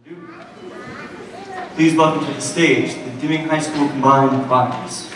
Please welcome to the stage the Deming High School Combined Choirs.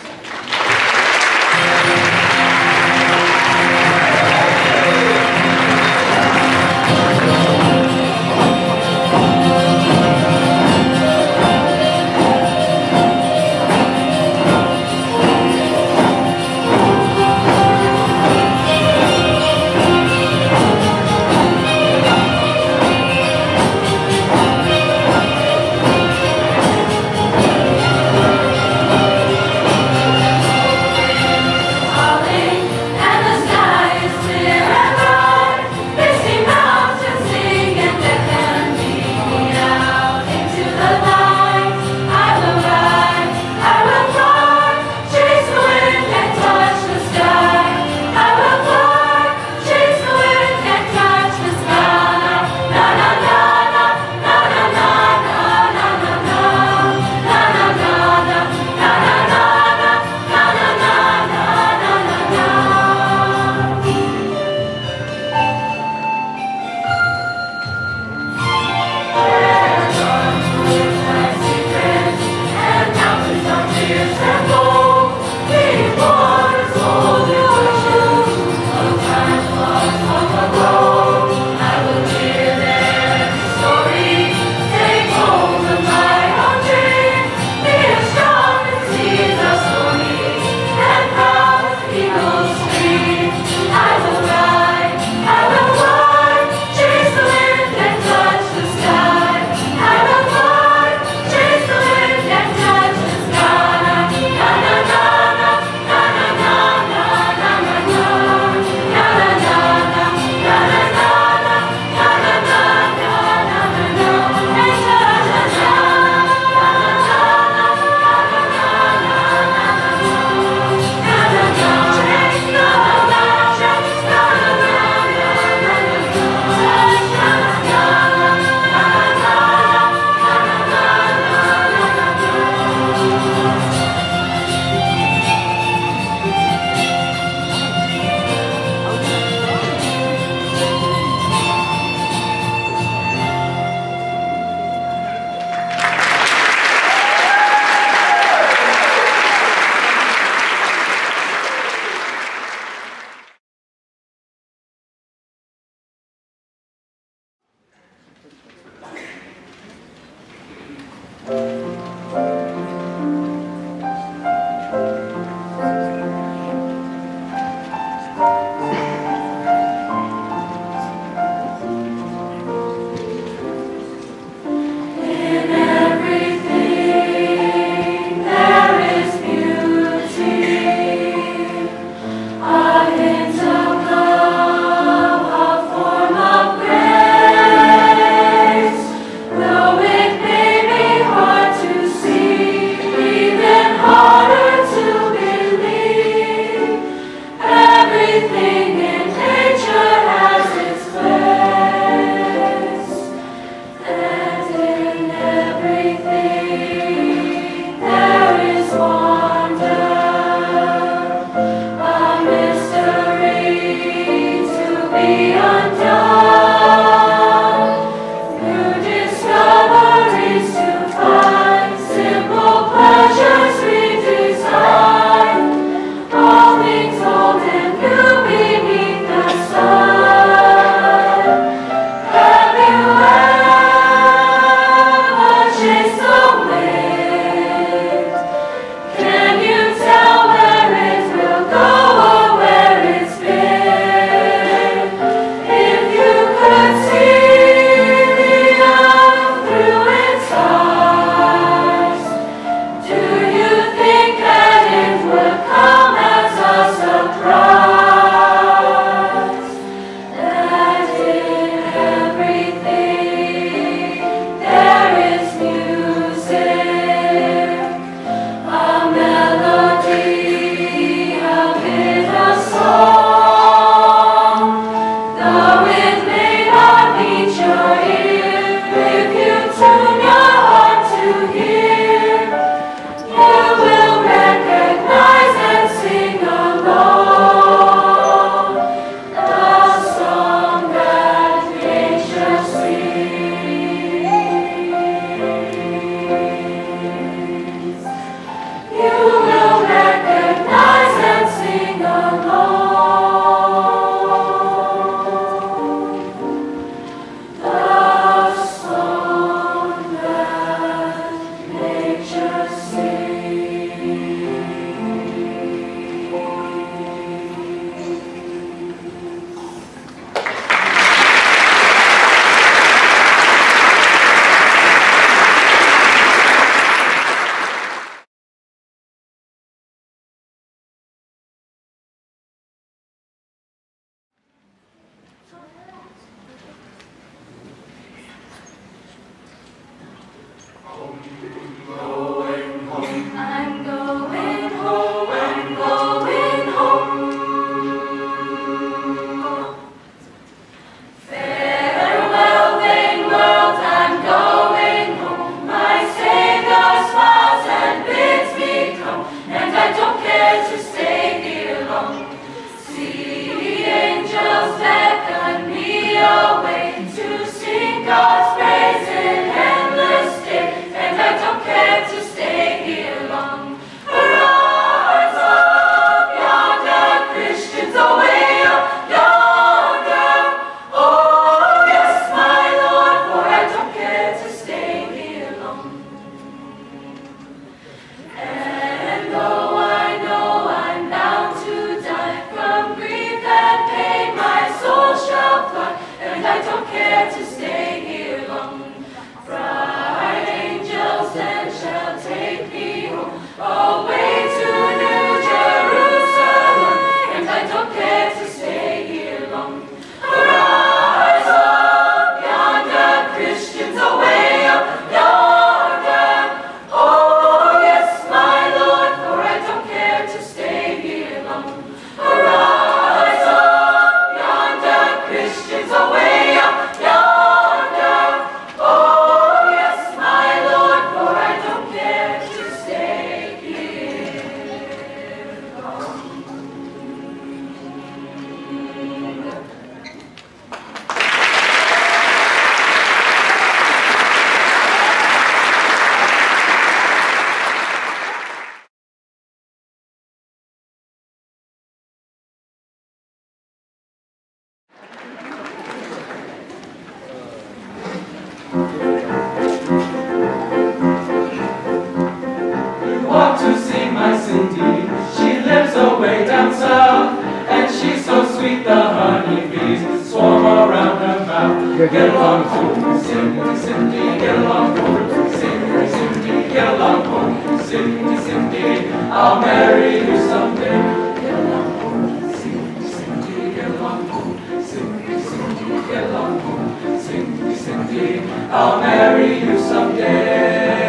get along home. Cindy, Cindy, get along home. Cindy, Cindy, get along home. Cindy, Cindy, I'll marry you someday. Get along home. Cindy, Cindy, get along home. Cindy, Cindy, get along home. Cindy, Cindy, I'll marry you someday.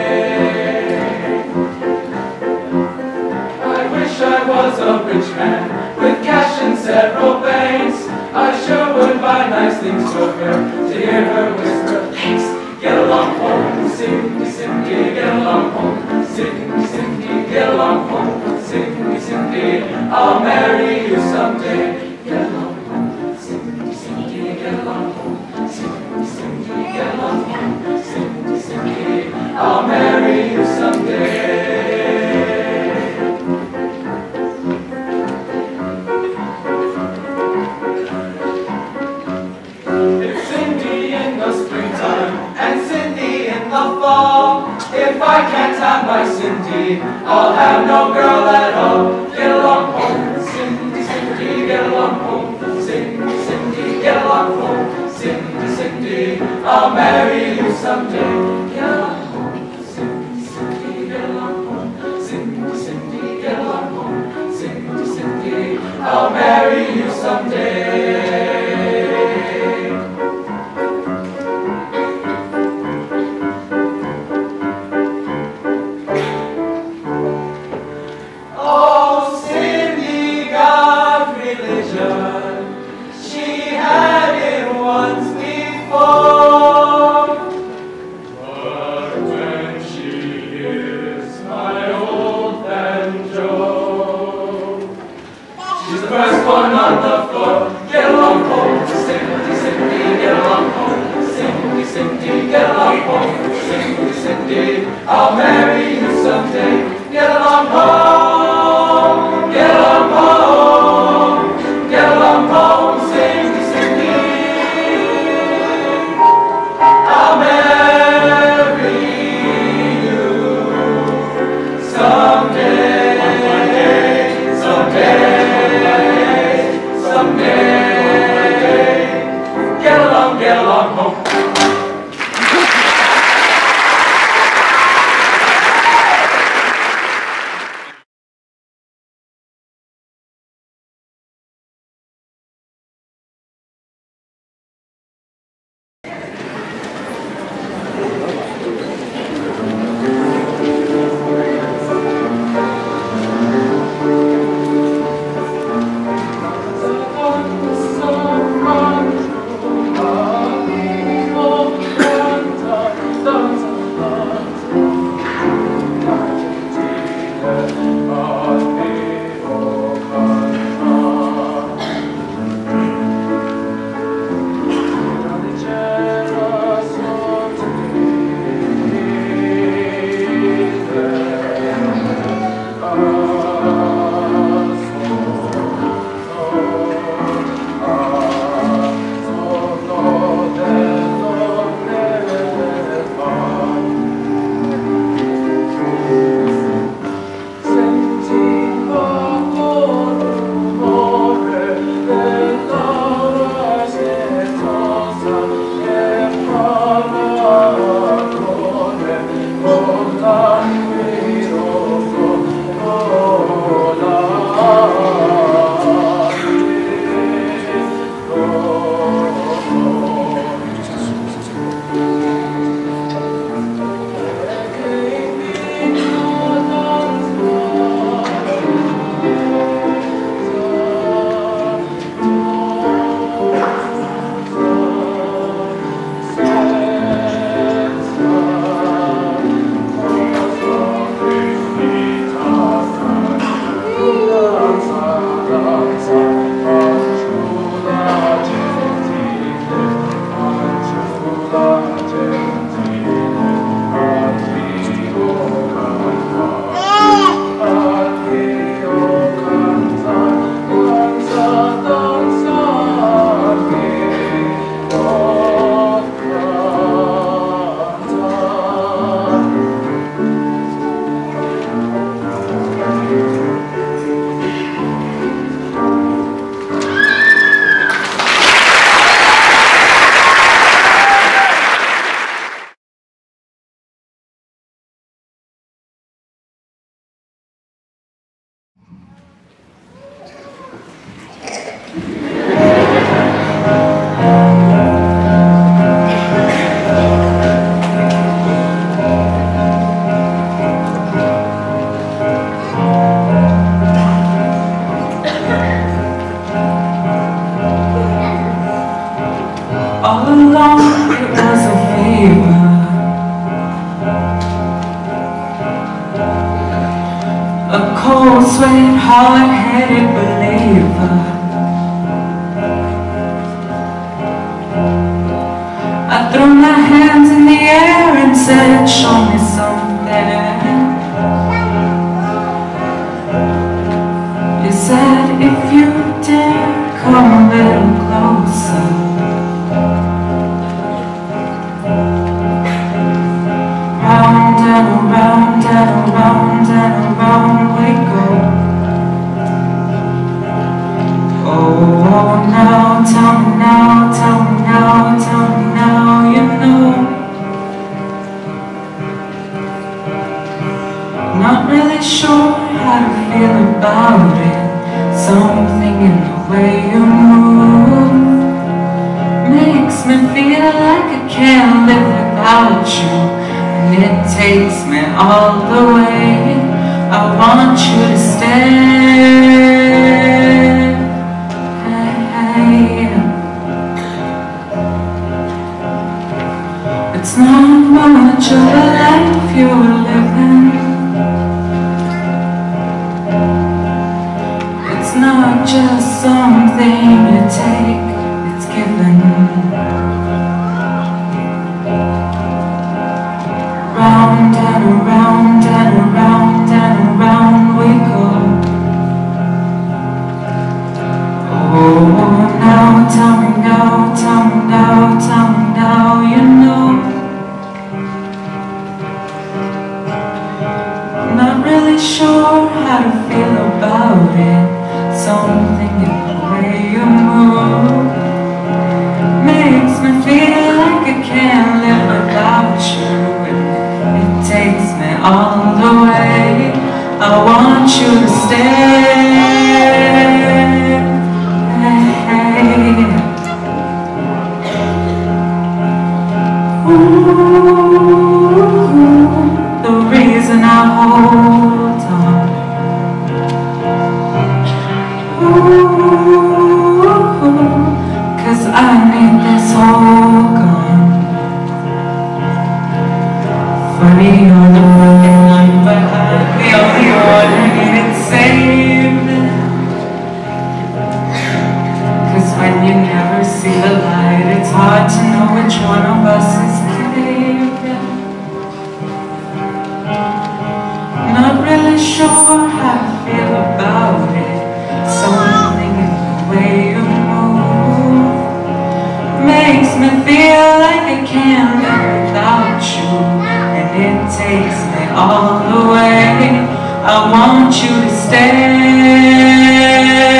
I wish I was a rich man with cash in several banks. I sure would buy nice things for her to hear her whisper, thanks. Get along home, Cindy, Cindy, get along home. Cindy, Cindy, get along home. Cindy, Cindy, I'll marry you someday. Get along home, Cindy, Cindy, get along home. Cindy, Cindy, get along home. Cindy, Cindy, I'll marry you someday. If I can't have my Cindy, I'll have no girl at all. Get along home, Cindy, Cindy, get along home. Cindy, Cindy, get along home. Cindy, Cindy, I'll marry you someday. Get along home, Cindy, Cindy, get along home. Cindy, Cindy, get along home. Cindy, Cindy, I'll marry you someday. I'll marry you someday. Get along home, get along home, get along home, Cindy, Cindy. I'll marry you someday, someday, someday. Get along home. cold sweat, hard-headed believer. I threw my hands in the air and said, show me something. You said, if you dare, come a little closer. Round and around and around and around we go. Oh, now, tell me now, tell me now, tell me now, you know. Not really sure how to feel about it. Something in the way you move makes me feel like I can't live without you. And it takes me all the way. I want you to stay. It's not much of a life you're living. It's not just something you take, it's given. Round and around and around and around we go. Oh, now, tell me now, tell me now, tell me now, you know. I'm not really sure how to feel about it. Something in the way you move makes me feel like I can't live without you. It takes me all the way. I want you to stay. Ooh, the reason I hold on. Ooh, 'cause I need this whole gone. Funny you're the broken one, but I'm the only one who needed saved. 'Cause when you never see the light, it's hard to know which one of us is caved. Not really sure how to feel about it. Something in the way you move makes me feel like I can't live without you. And it takes me all the way. I want you to stay.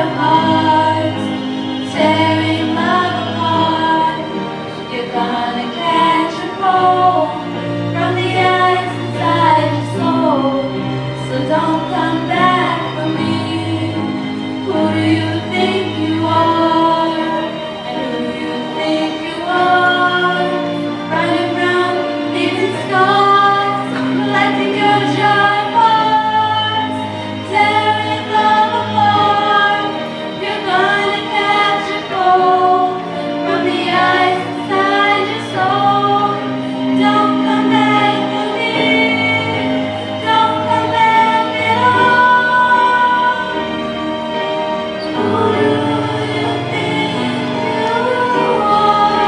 our hearts, tearing love apart. You're gonna catch a cold from the ice inside your soul. So don't come back for me. Who do you think you are? And who do you think you are? Running round, leaving scars, letting your joy parts, tearing love apart. You're gonna catch a cold from the ice inside your soul. Don't come back for me. Don't come back at all. Who do you think you are?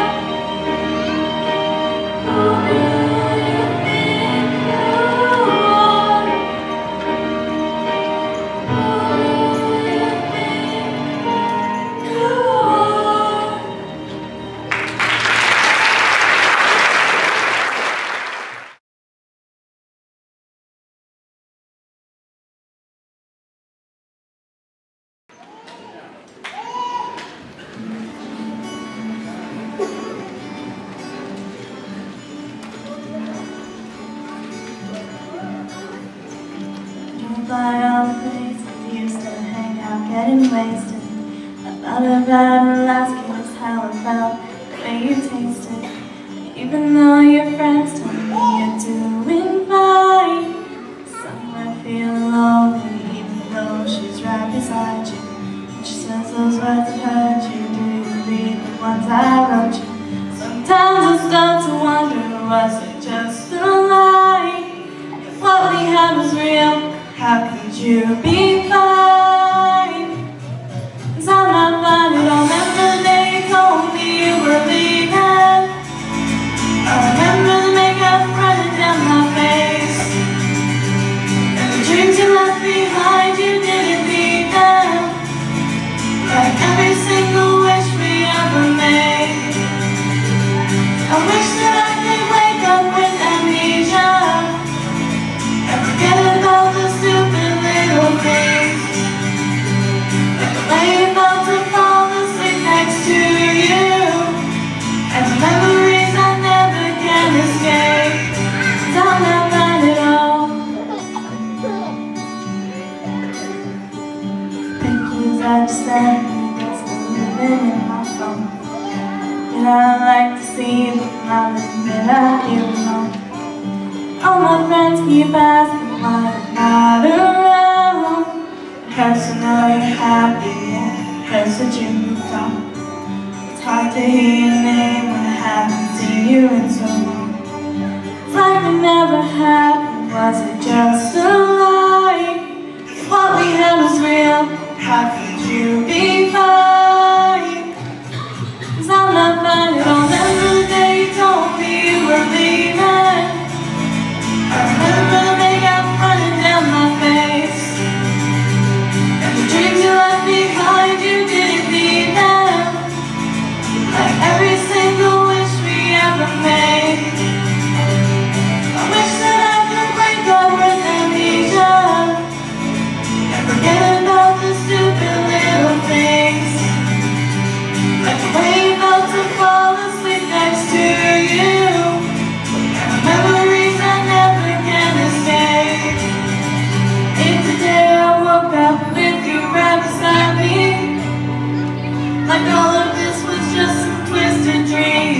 Who do you think you are? Who do you think you are? Don't buy all the places we used to hang out, getting wasted. I thought about asking just how I felt, the way you tasted. Even though your friends told me you're doing fine, somewhere feeling lonely, even though she's right beside you. When she says those words that hurt you, do you believe the ones I wrote you? Sometimes I start to wonder, was it just a lie? If what we had was real, how could you be fine? 'Cause I'm not fine at all. Remember the day you told me you were leaving? I remember the makeup running down my face, and the dreams you left behind, you didn't need them. Like every single wish we ever made. I wish that I could wake up with amnesia and forget about the stupid little things, like the way it felt to fall asleep next to you, and the memories I never can escape. 'Cause I'm not fine at all. Pictures I just sent me, that's still living in my phone. And I like to see them smiling, but I hear alone. All my friends keep asking why I'm not around. It hurts to know you're happy, and it hurts that you moved on. It's hard to hear your name when I haven't seen you in so long. It's like it never happened, was it just a lie? If what we had was real, how could you be fine? 'Cause I'm not fine at all. Remember the day you told me you were leaving? I remember the makeup running down my face, and the dreams you left behind, you didn't need them. Like every single wish we ever made. I wish that I could break up with amnesia and forget about the stupid little things, like the way it felt to fall asleep next to you, and the memories I never can escape. If today I woke up with you right beside me, like all of this was just a twisted dream,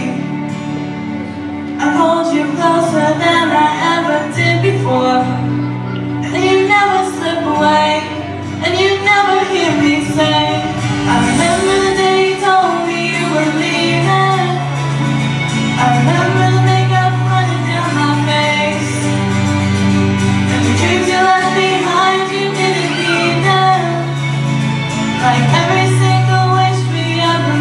I hold you closer than I ever did before, and you never slip away, and you never hear me say, I remember the day you told me you were leaving. I remember the makeup running down my face, and the dreams you left behind, you didn't need them. Like every single wish we ever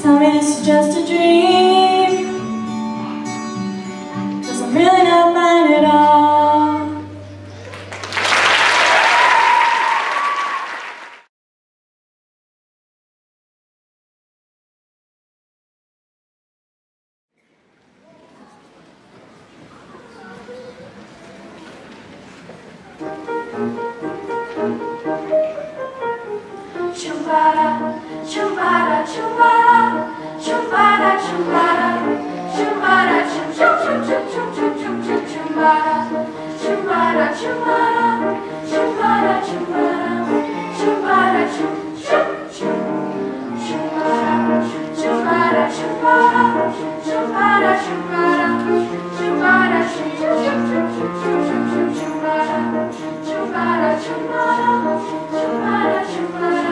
tell me this is just a dream, 'cause I'm really not mine at all. Chumbada, chumbada, chumbada, chumbada, chumbada, chumbada, chum chum chum chum chum chum chum chum chumbada, chumbada, chumbada, chumbada, chumbada, chumbada, chum chum chum chumbada, chumbada, chumbada, chumbada, chumbada, chumbada, chum chum chum chum chum chum chum chumbada, chumbada, chumbada, chumbada, chumbada.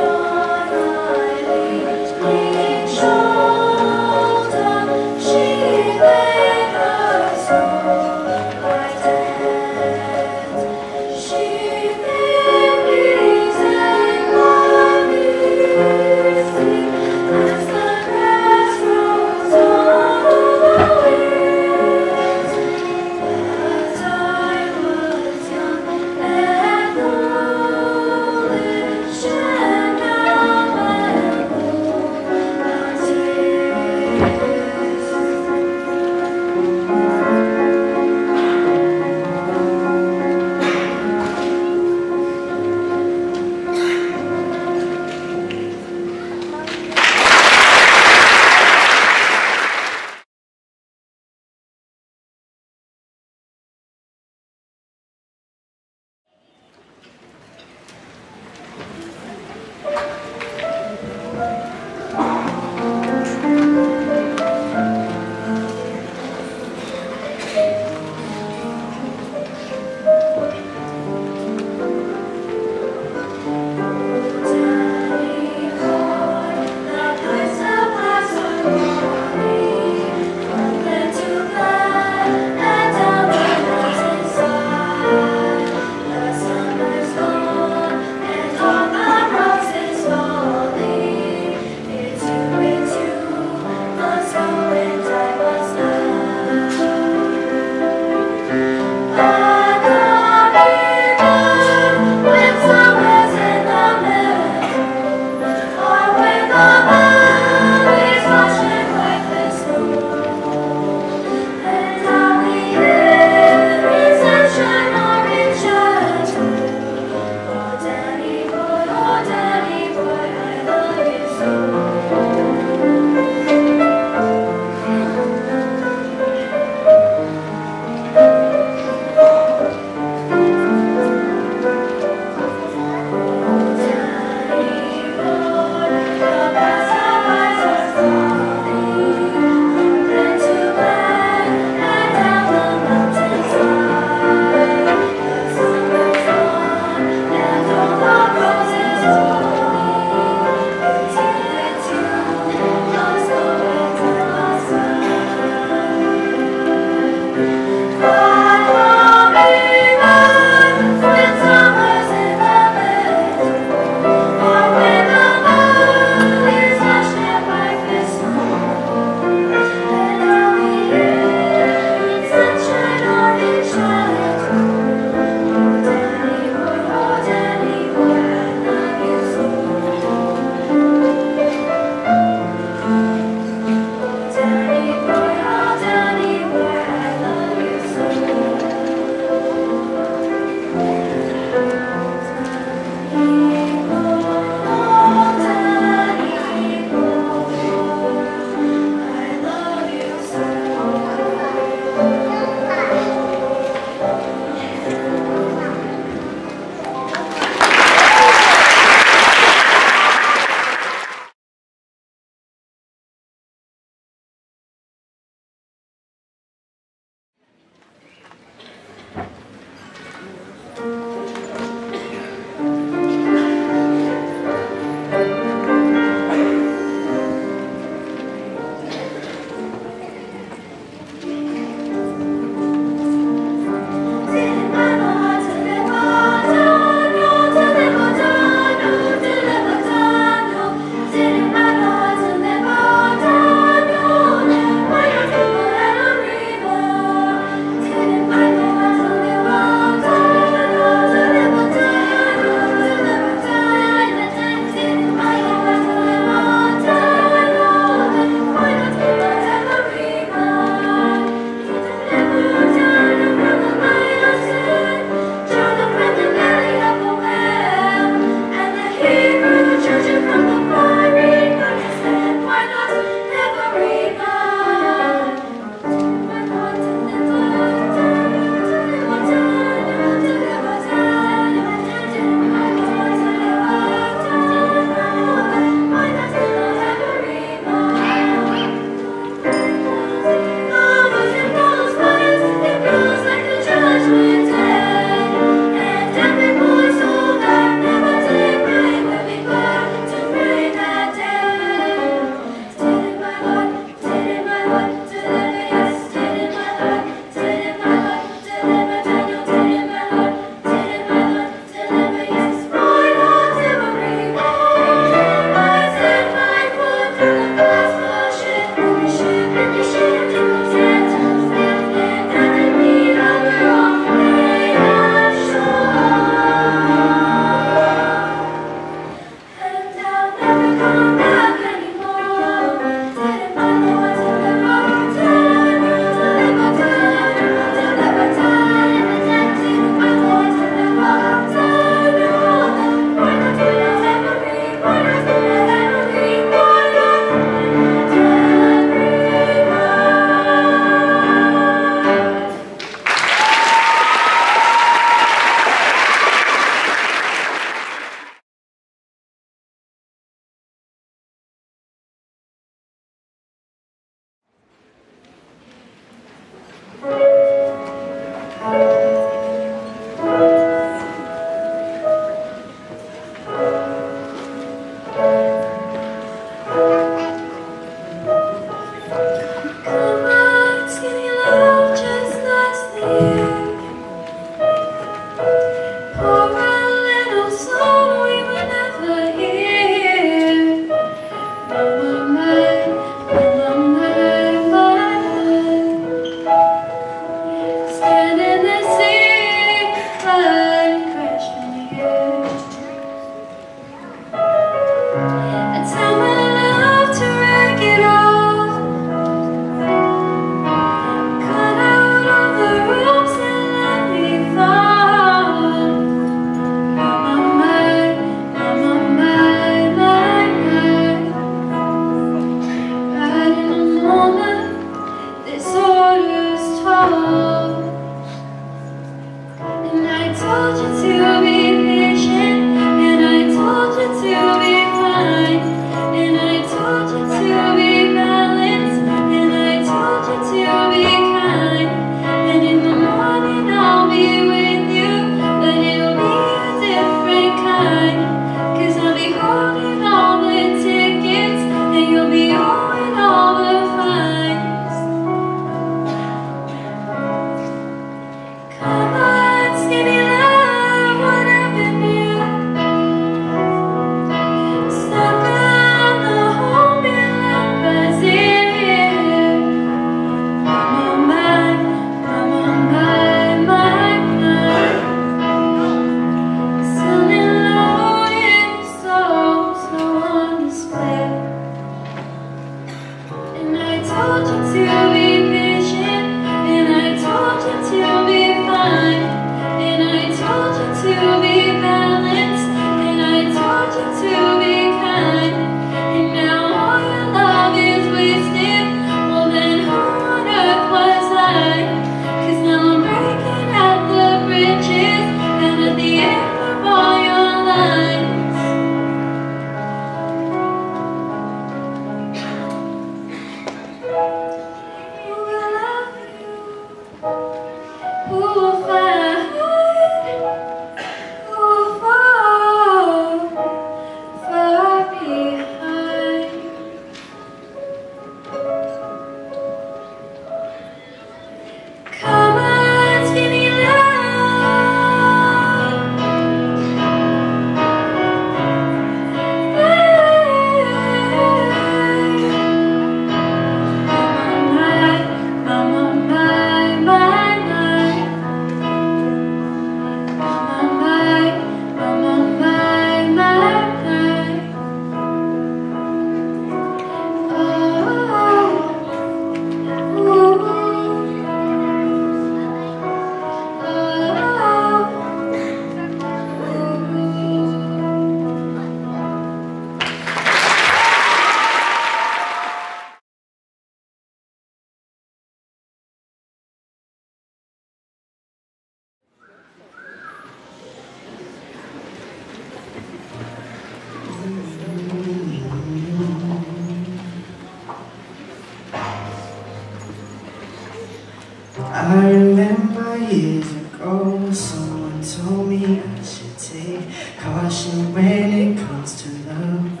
I remember years ago, someone told me I should take caution when it comes to love.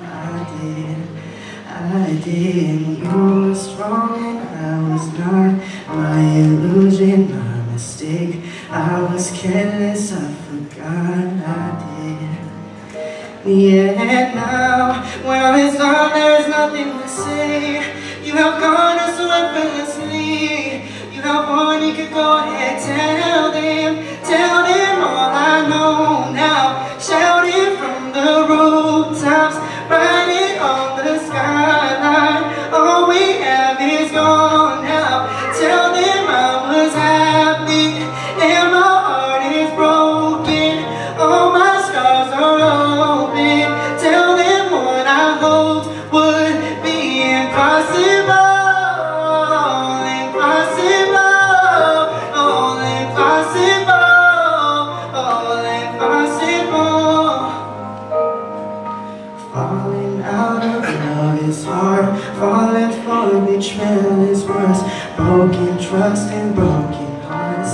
I did. You were strong and I was not. My illusion, my mistake. I was careless, I forgot I did. Yeah, now when all is done, there's nothing to say. You have gone so effortlessly. You have one, you could go ahead, tell them all I know now. Shouting from the rooftops, riding on the skyline. All we have is gone now. Tell them I was happy, and my heart is broken. All my scars are open. Tell them what I hoped would be impossible. Falling for betrayal is worse. Broken trust and broken hearts.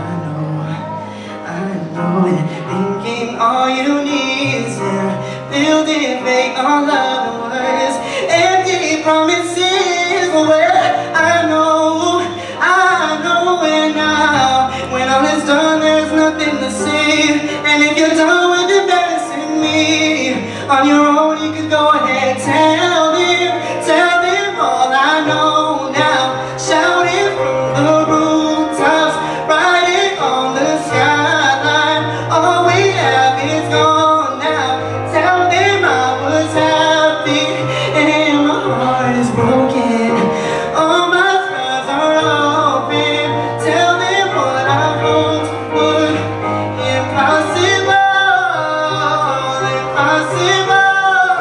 I know it. Thinking all you need is there. Building fake all of the words. Empty promises where I know it now. When all is done, there's nothing to say. And if you're done with embarrassing me on your own, you can go ahead, tell them all I know now. Shouting from the rooftops, riding on the skyline. All we have is gone now. Tell them I was happy, and my heart is broken. All my scars are open. Tell them what I hoped would impossible.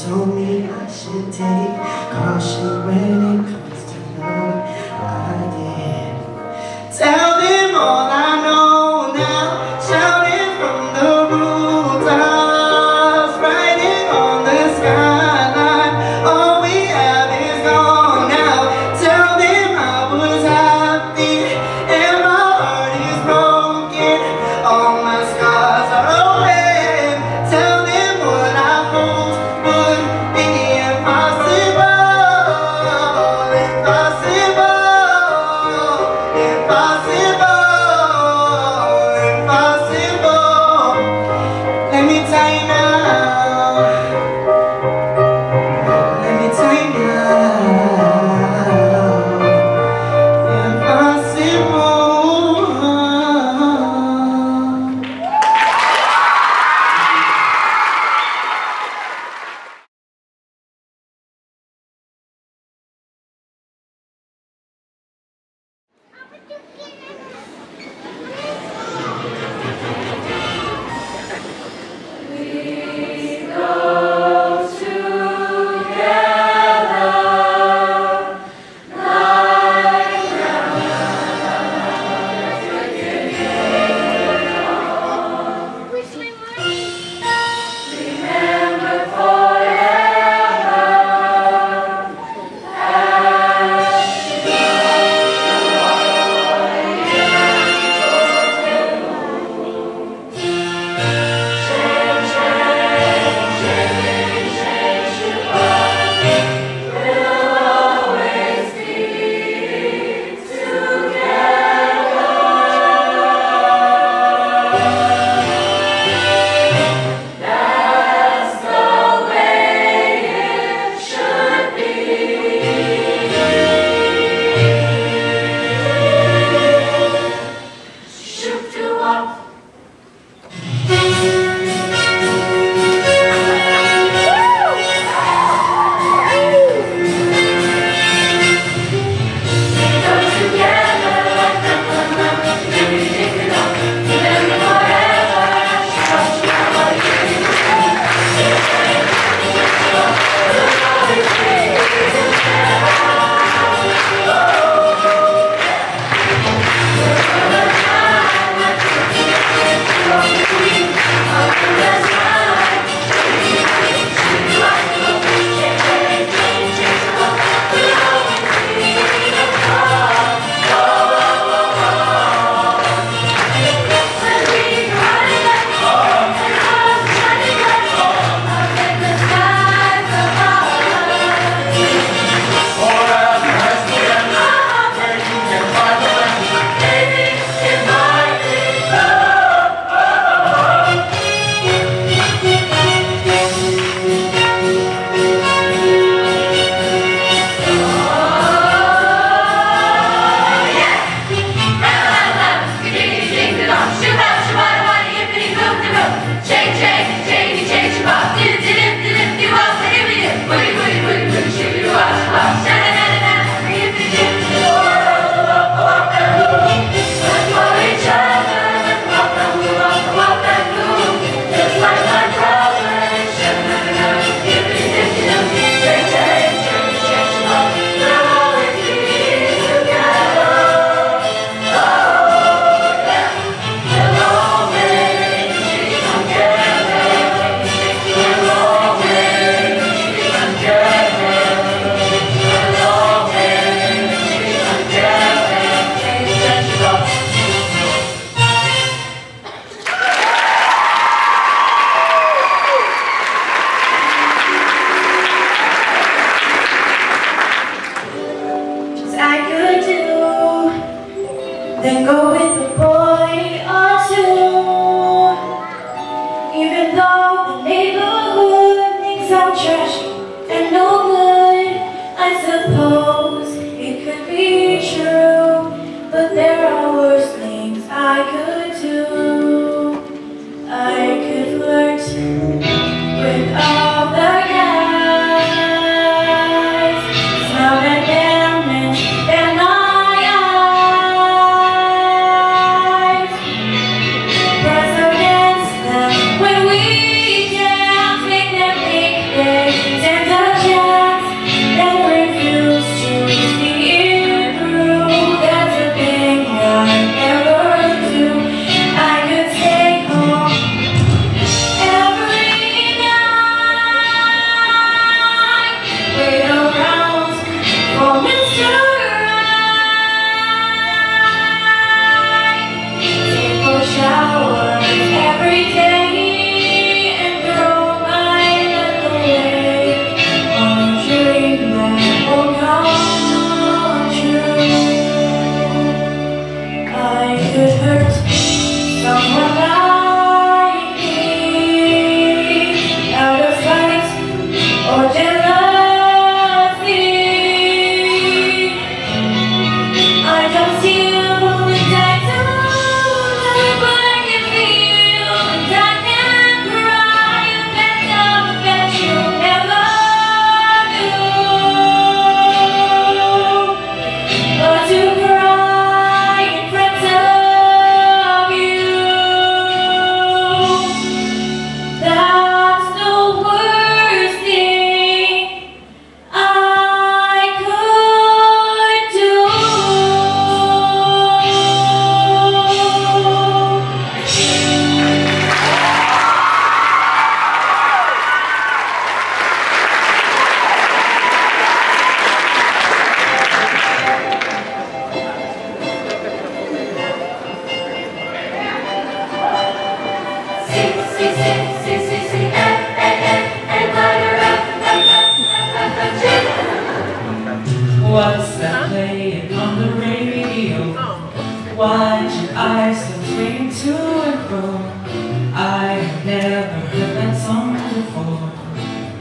told me I should take caution when it comes to love. I did. Tell them all I know now, shouting from the rooftops, writing on the skyline. All we have is gone now. Tell them I was happy and my heart is broken. All my scars are open. Tell them what I hoped would be impossible.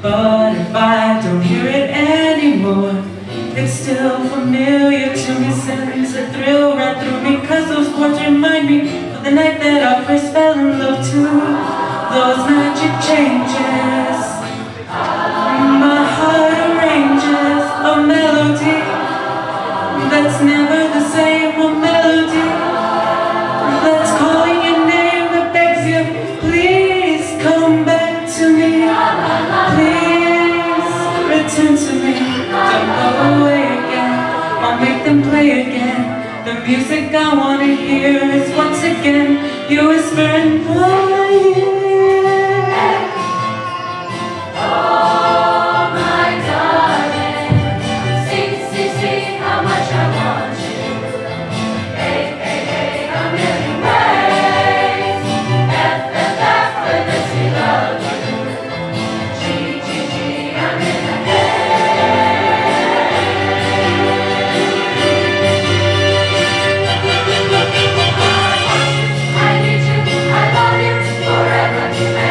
But if I don't hear it anymore, it's still familiar to me, sends a thrill right through me, 'cause those words remind me of the night that I first fell in love too. Those magic changes, my heart arranges a melody that's never the same, a melody that's calling your name, that begs you, please come back to me, please return to me. Don't go away again, I'll make them play again. The music I wanna hear is once again you whisper in my ear. Oh, my darling, see, see, see how much I want you. Hey, hey, hey, a million ways. F, F, F, for this we love you. G, G, G, I'm in a I need you, I love you, forever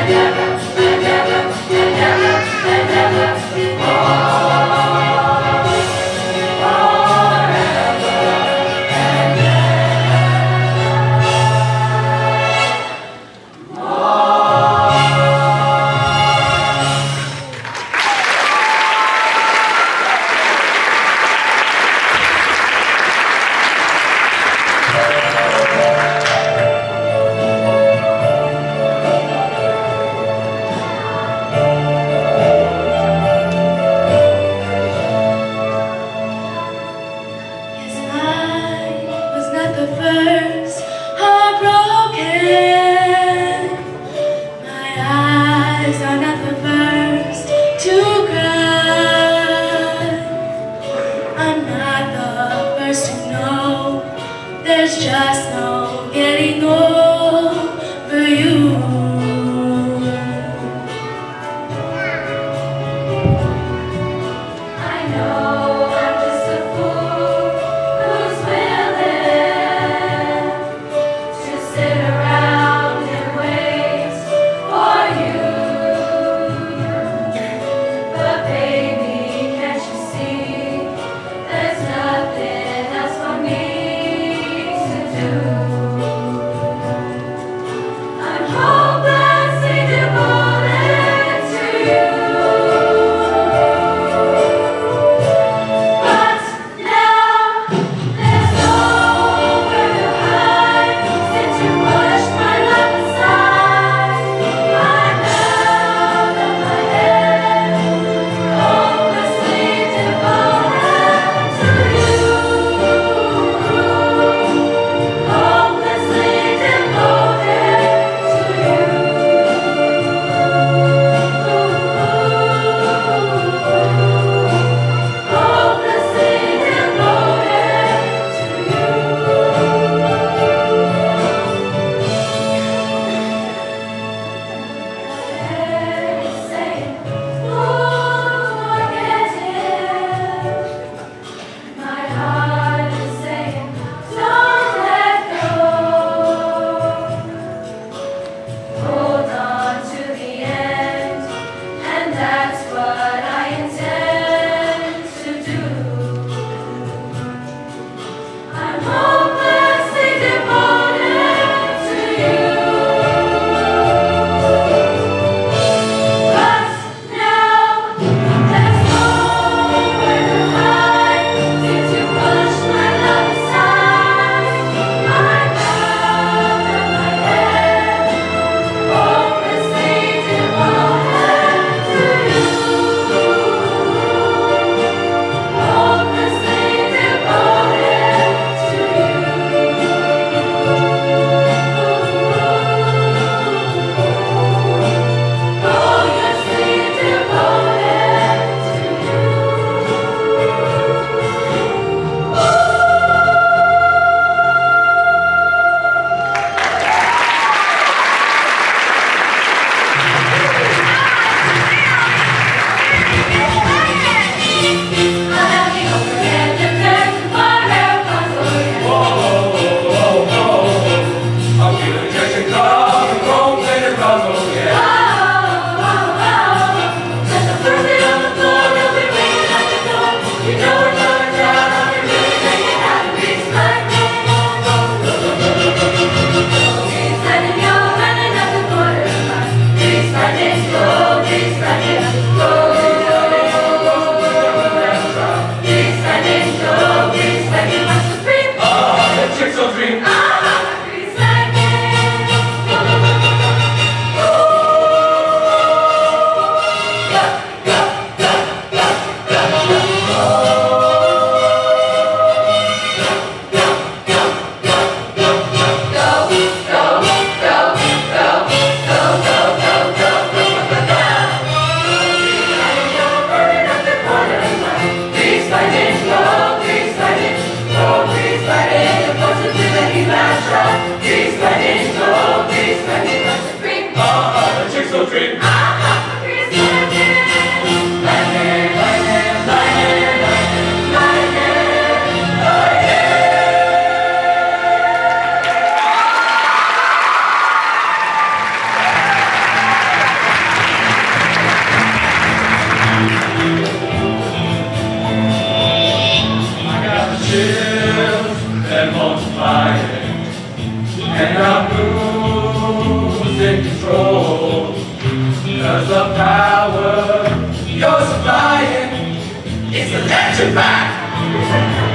the power you're supplying is electrified.